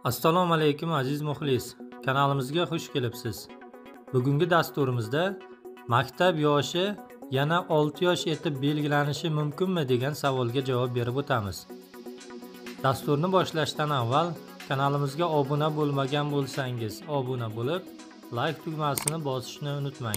Assalomu alaykum aziz muxlis. Kanalimizga xush kelibsiz. Bugungi dasturimizda maktab yoshi yana 6 yosh etib belgilanishi mumkinmi degan savolga javob berib o'tamiz. Dasturni boshlashdan avval kanalimizga obuna bo'lmagan bo'lsangiz, obuna bo'lib, like tugmasini bosishni unutmang.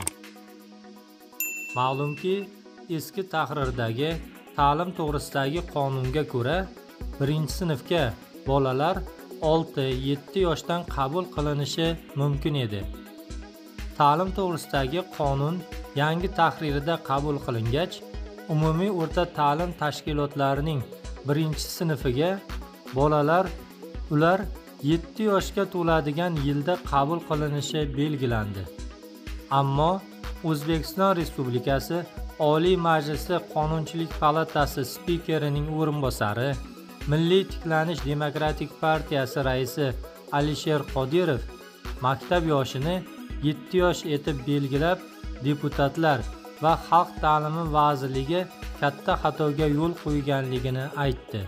Ma'lumki, eski tahrirdagi ta'lim to'g'risidagi qonunga ko'ra 1-sinfga bolalar 6-7 yoshdan qabul qilinishi mumkin edi. Ta'lim to'g'risidagi qonun yangi tahririda qabul qilingach, umumiy o'rta ta'lim tashkilotlarining 1-sinfiga bolalar ular 7 yoshga to'ladigan yilda qabul qilinishi belgilandi. Ammo O'zbekiston Respublikasi Oliy Majlisi Qonunchilik palatasi spikerining o'rinbosari, Milliy tiklanish demokratik partiyasi raisi Alisher Qodirov maktab yoshini 7 yosh etib belgilab, deputatlar va Xalq ta'limi vazirligi katta xatoga yo'l qo'yganligini aytdi.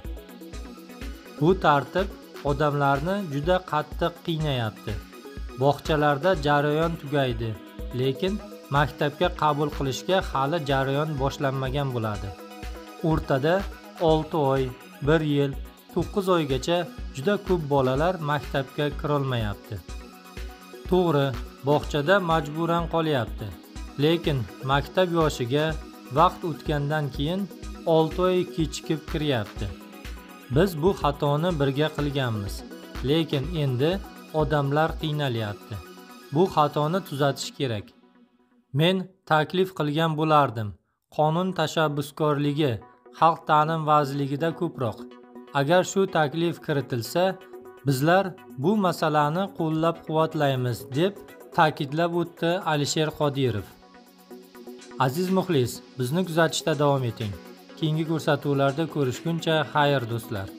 Bu tartib odamlarni juda qattiq qiynayapti. Bog'chalarda jarayon tugaydi, lekin maktabga qabul qilishga hali jarayon boshlanmagan bo'ladi. O'rtada 6 oy, 1 yil, 9 oygacha juda ko'p bolalar maktabga kirolmayapti. To'g'ri, bog'chada majburan qolyapti, lekin maktab yoshiga vaqt o'tgandan keyin 6 oy kechikib kiryapti. Biz bu xatoni birga qilganmiz, lekin endi odamlar qiynalyapti. Bu xatoni tuzatish kerak. Men taklif qilgan bo'lardim. Qonun tashabbuskorligi Xalq ta'lim vazirligida ko'proq. Agar shu taklif kiritilsa, bizlar bu masalani qo'llab-quvvatlaymiz deb ta'kidlab o'tdi Alisher Qodirov. Aziz muxlis, bizni kuzatishda davom eting. Keyingi ko'rsatuvlarda ko'rishguncha xayr do'stlar.